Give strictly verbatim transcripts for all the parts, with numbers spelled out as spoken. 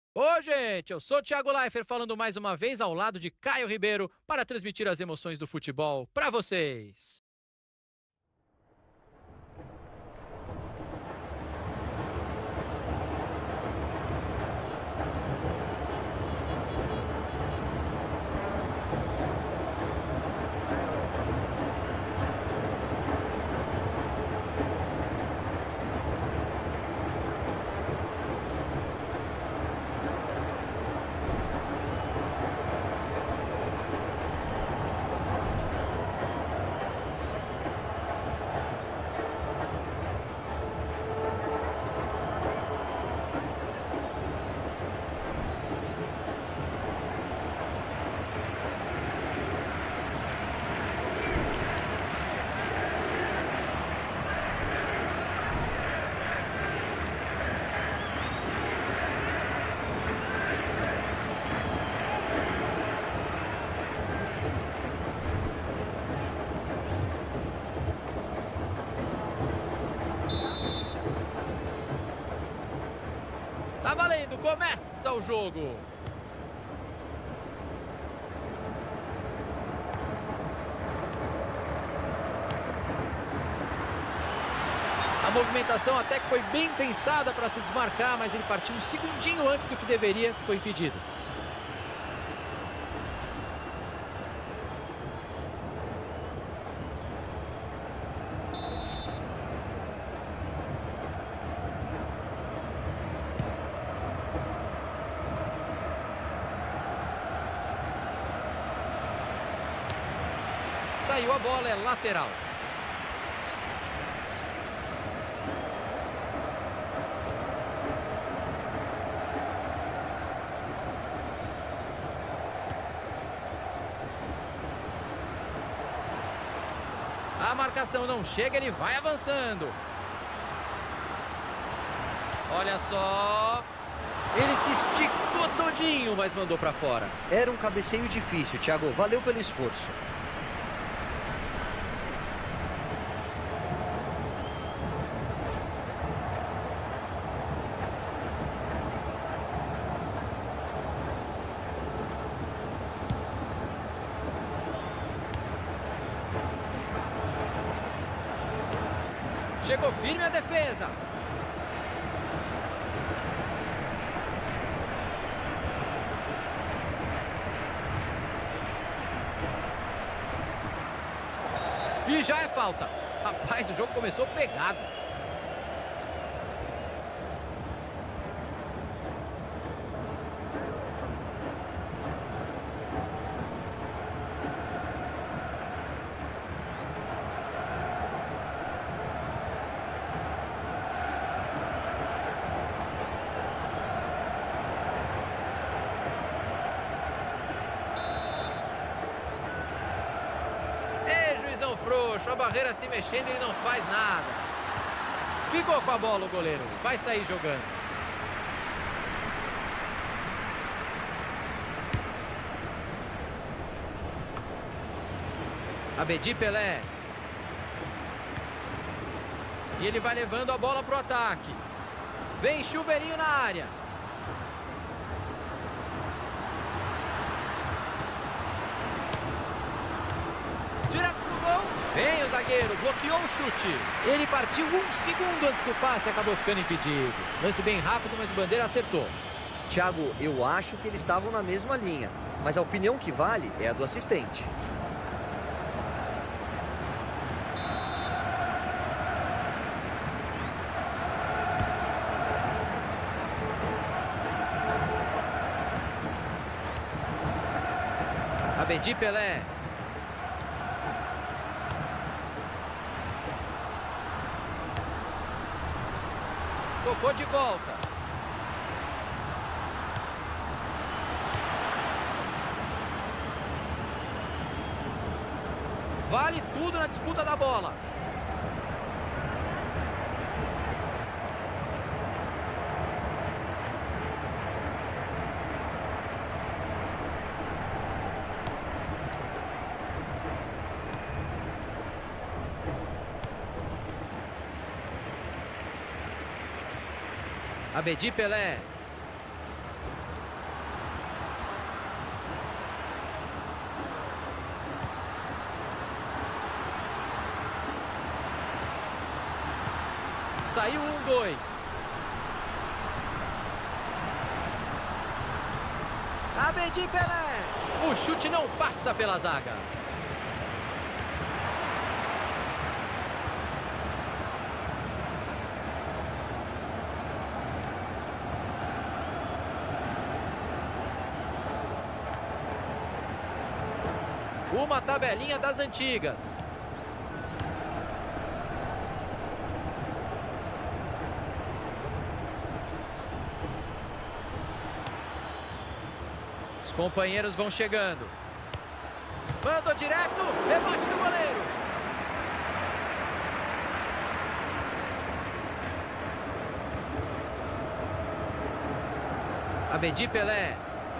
Ô, gente, eu sou o Thiago Leifert falando mais uma vez ao lado de Caio Ribeiro para transmitir as emoções do futebol para vocês. Tá valendo, começa o jogo. A movimentação até que foi bem pensada para se desmarcar, mas ele partiu um segundinho antes do que deveria, ficou impedido. Saiu a bola, é lateral. A marcação não chega, ele vai avançando. Olha só. Ele se esticou todinho, mas mandou para fora. Era um cabeceio difícil, Thiago. Valeu pelo esforço. Chegou firme a defesa. E já é falta. Rapaz, o jogo começou pegado. Frouxo, a barreira se mexendo e ele não faz nada. Ficou com a bola o goleiro, vai sair jogando. Abedi Pelé. E ele vai levando a bola pro ataque. Vem Chuveirinho na área. Direto pro gol. Vem o zagueiro, bloqueou o chute. Ele partiu um segundo antes do passe e acabou ficando impedido. Lance bem rápido, mas o Bandeira acertou. Thiago, eu acho que eles estavam na mesma linha, mas a opinião que vale é a do assistente. Abedi Pelé. Tocou de volta. Vale tudo na disputa da bola. Abedi Pelé. Saiu um, dois. Abedi Pelé. O chute não passa pela zaga. Uma tabelinha das antigas. Os companheiros vão chegando. Mandou direto, rebote do goleiro. Abedi Pelé.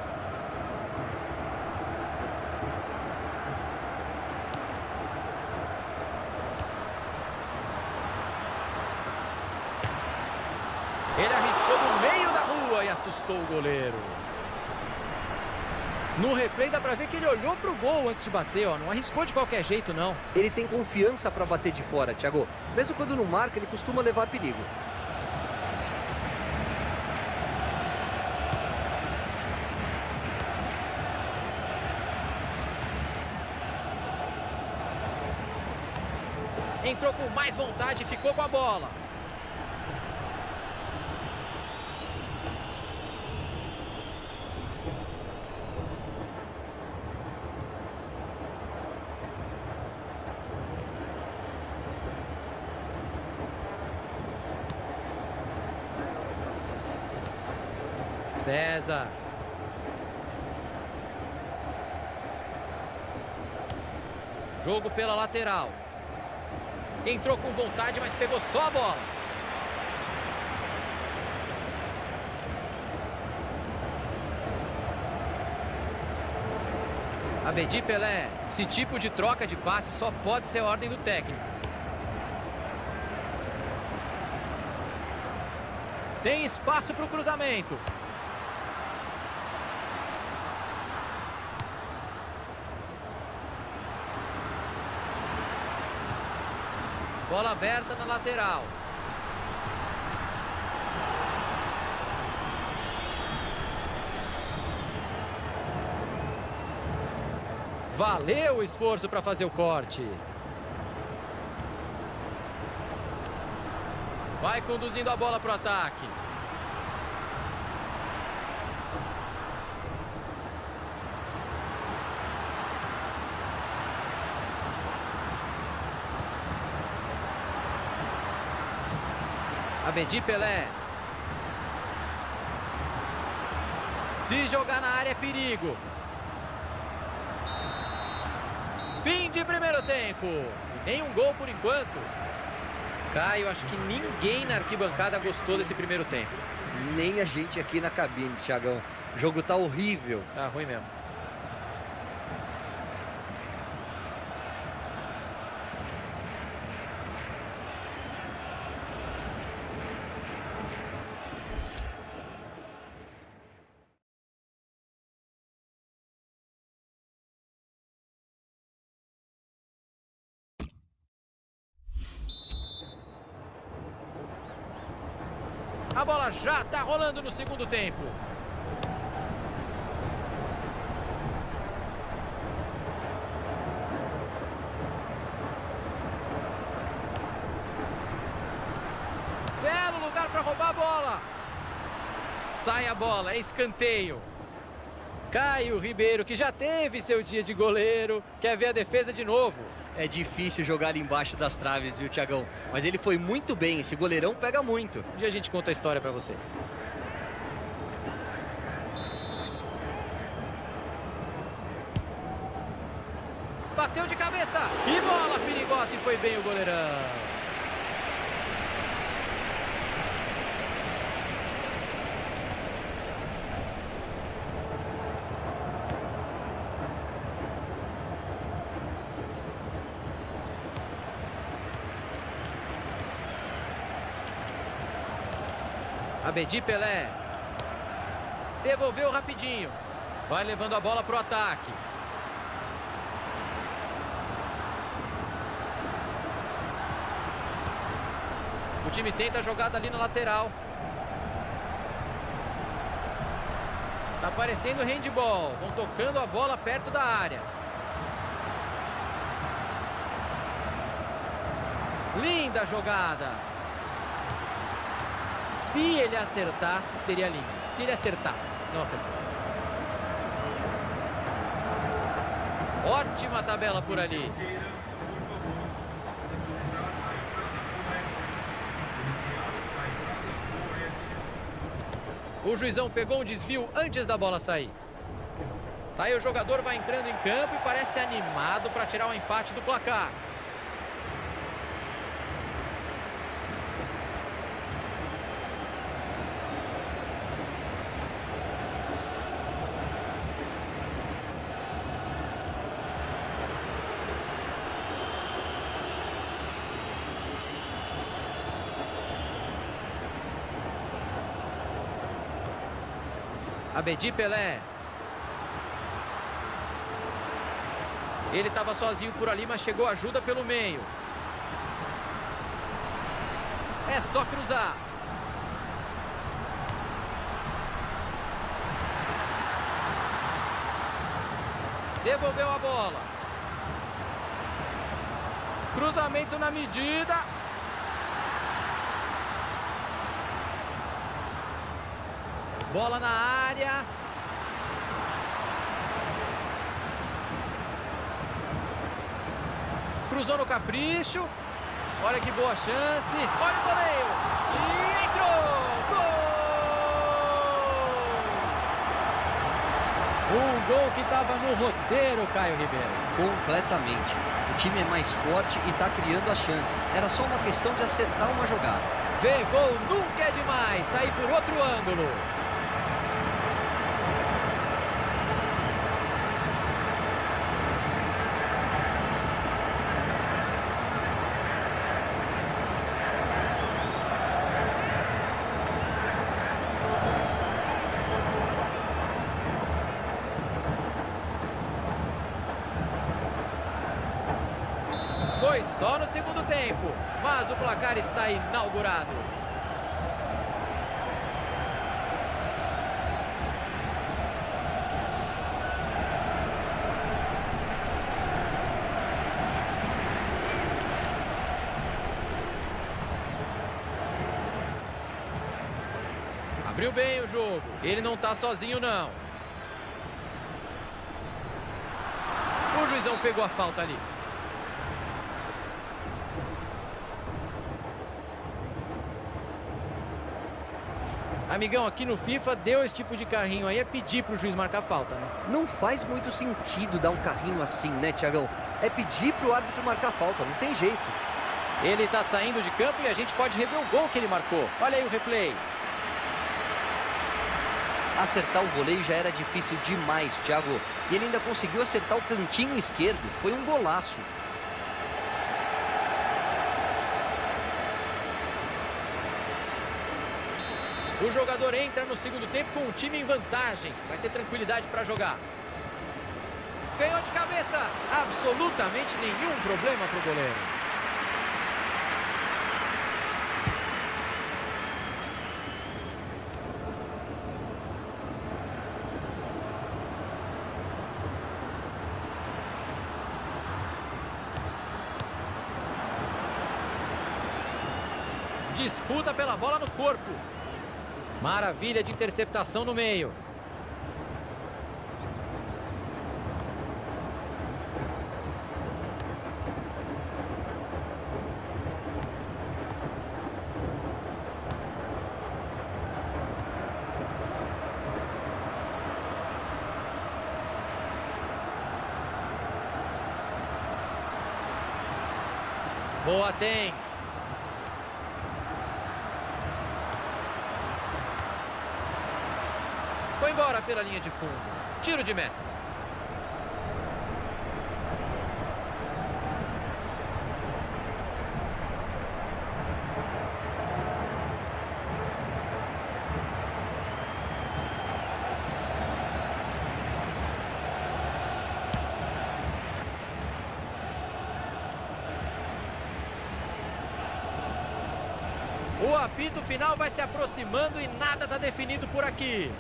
Ele arriscou no meio da rua e assustou o goleiro. No replay dá pra ver que ele olhou pro gol antes de bater, ó. Não arriscou de qualquer jeito, não. Ele tem confiança para bater de fora, Thiago. Mesmo quando não marca, ele costuma levar perigo. Entrou com mais vontade e ficou com a bola. César. Jogo pela lateral. Entrou com vontade, mas pegou só a bola. Abedi Pelé. Esse tipo de troca de passe só pode ser a ordem do técnico. Tem espaço para o cruzamento. Bola aberta na lateral. Valeu o esforço para fazer o corte. Vai conduzindo a bola para o ataque. Abedi Pelé. Se jogar na área é perigo. Fim de primeiro tempo. E nenhum gol por enquanto. Caio, acho que ninguém na arquibancada gostou desse primeiro tempo. Nem a gente aqui na cabine, Thiagão. O jogo tá horrível. Tá ruim mesmo. A bola já tá rolando no segundo tempo. Belo lugar para roubar a bola. Sai a bola, é escanteio. Caio Ribeiro, que já teve seu dia de goleiro, quer ver a defesa de novo. É difícil jogar ali embaixo das traves, viu, Thiagão? Mas ele foi muito bem, esse goleirão pega muito. Um dia a gente conta a história pra vocês. Bateu de cabeça, e bola perigosa, e foi bem o goleirão. Abedi Pelé. Devolveu rapidinho. Vai levando a bola para o ataque. O time tenta a jogada ali na lateral. Tá parecendo handball. Vão tocando a bola perto da área. Linda jogada. Se ele acertasse, seria lindo. Se ele acertasse. Não acertou. Ótima tabela por ali. O juizão pegou um desvio antes da bola sair. Aí o jogador vai entrando em campo e parece animado para tirar o empate do placar. Abedi Pelé. Ele estava sozinho por ali, mas chegou ajuda pelo meio. É só cruzar. Devolveu a bola. Cruzamento na medida. Bola na área. Cruzou no capricho. Olha que boa chance. Olha o goleiro. E entrou. Gol! Um gol que estava no roteiro, Caio Ribeiro. Completamente. O time é mais forte e está criando as chances. Era só uma questão de acertar uma jogada. Ver gol nunca é demais. Está aí por outro ângulo. Foi só no segundo tempo, mas o placar está inaugurado. Abriu bem o jogo. Ele não está sozinho, não. O juizão pegou a falta ali. Amigão, aqui no FIFA deu esse tipo de carrinho aí, é pedir pro juiz marcar falta, né? Não faz muito sentido dar um carrinho assim, né, Thiagão? É pedir pro árbitro marcar falta, não tem jeito. Ele tá saindo de campo e a gente pode rever o gol que ele marcou. Olha aí o replay. Acertar o voleio já era difícil demais, Thiago. E ele ainda conseguiu acertar o cantinho esquerdo. Foi um golaço. O jogador entra no segundo tempo com o time em vantagem. Vai ter tranquilidade para jogar. Ganhou de cabeça. Absolutamente nenhum problema para o goleiro. Disputa pela bola no corpo. Maravilha de interceptação no meio. Boa, tem. Foi embora pela linha de fundo. Tiro de meta. apito final vai se aproximando e nada está definido por aqui.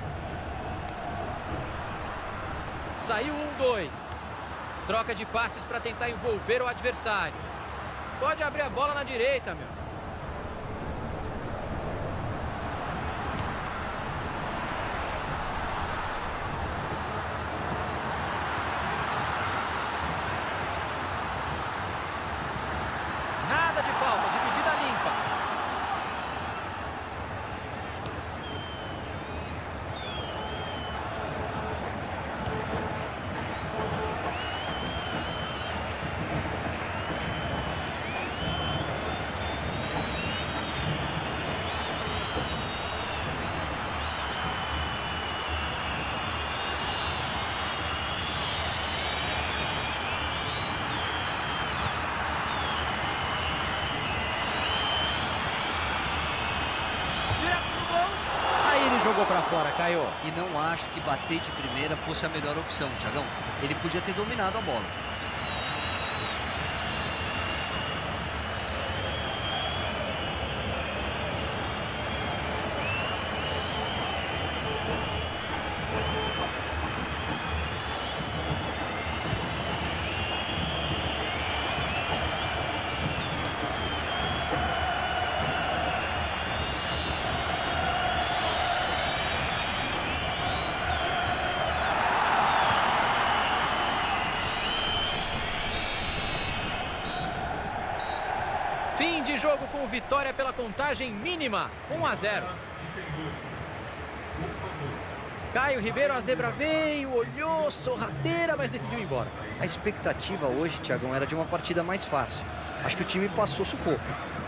Saiu um, dois. Troca de passes para tentar envolver o adversário. Pode abrir a bola na direita, meu. Nada de falta, dividida limpa. Jogou para fora, Caio. E não acho que bater de primeira fosse a melhor opção, Thiagão. Ele podia ter dominado a bola. Fim de jogo com vitória pela contagem mínima, um a zero. Caio Ribeiro, a zebra veio, olhou, sorrateira, mas decidiu ir embora. A expectativa hoje, Thiagão, era de uma partida mais fácil. Acho que o time passou sufoco.